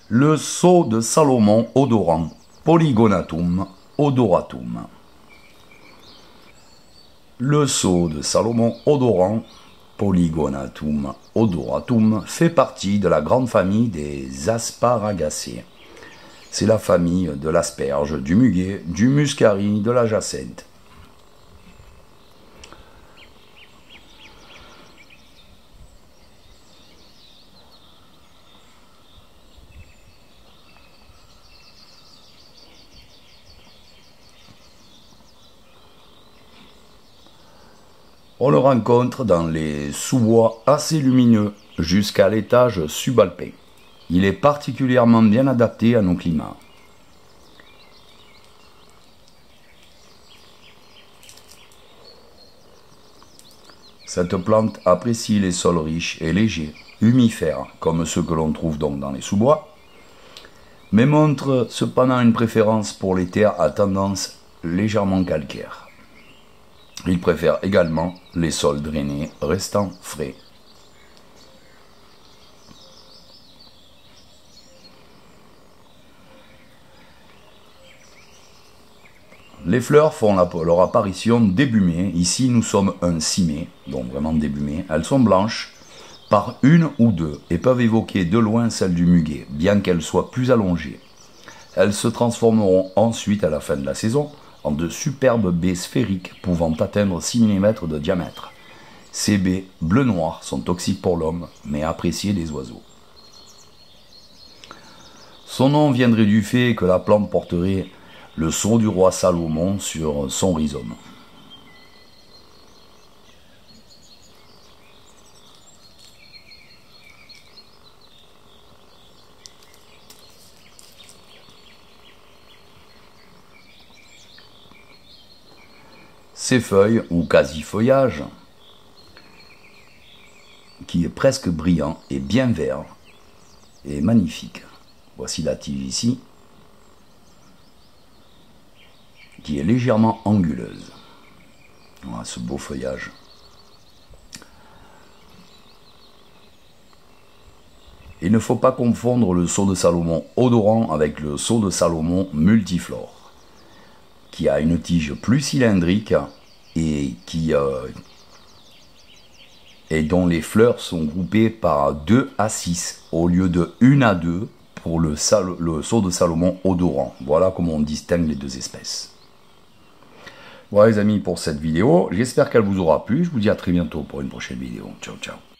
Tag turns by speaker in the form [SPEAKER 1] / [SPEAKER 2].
[SPEAKER 1] Le sceau de Salomon odorant, Polygonatum odoratum. Le sceau de Salomon odorant, Polygonatum odoratum, fait partie de la grande famille des Asparagacées. C'est la famille de l'asperge, du muguet, du muscari, de la jacinthe. On le rencontre dans les sous-bois assez lumineux jusqu'à l'étage subalpin. Il est particulièrement bien adapté à nos climats. Cette plante apprécie les sols riches et légers, humifères, comme ceux que l'on trouve donc dans les sous-bois, mais montre cependant une préférence pour les terres à tendance légèrement calcaire. Il préfère également les sols drainés restant frais. Les fleurs font leur apparition début mai. Ici, nous sommes un 6 mai, donc vraiment début mai. Elles sont blanches par une ou deux et peuvent évoquer de loin celle du muguet, bien qu'elles soient plus allongées. Elles se transformeront ensuite à la fin de la saison en de superbes baies sphériques pouvant atteindre 6 mm de diamètre. Ces baies bleu-noir sont toxiques pour l'homme, mais appréciées des oiseaux. Son nom viendrait du fait que la plante porterait le sceau du roi Salomon sur son rhizome. Ses feuilles, ou quasi-feuillage, qui est presque brillant et bien vert, et magnifique. Voici la tige ici, qui est légèrement anguleuse. Voilà ce beau feuillage. Il ne faut pas confondre le sceau de Salomon odorant avec le sceau de Salomon multiflore, qui a une tige plus cylindrique et dont les fleurs sont groupées par 2 à 6 au lieu de 1 à 2 pour le sceau de Salomon odorant. Voilà comment on distingue les deux espèces. Voilà les amis pour cette vidéo, j'espère qu'elle vous aura plu, je vous dis à très bientôt pour une prochaine vidéo. Ciao ciao.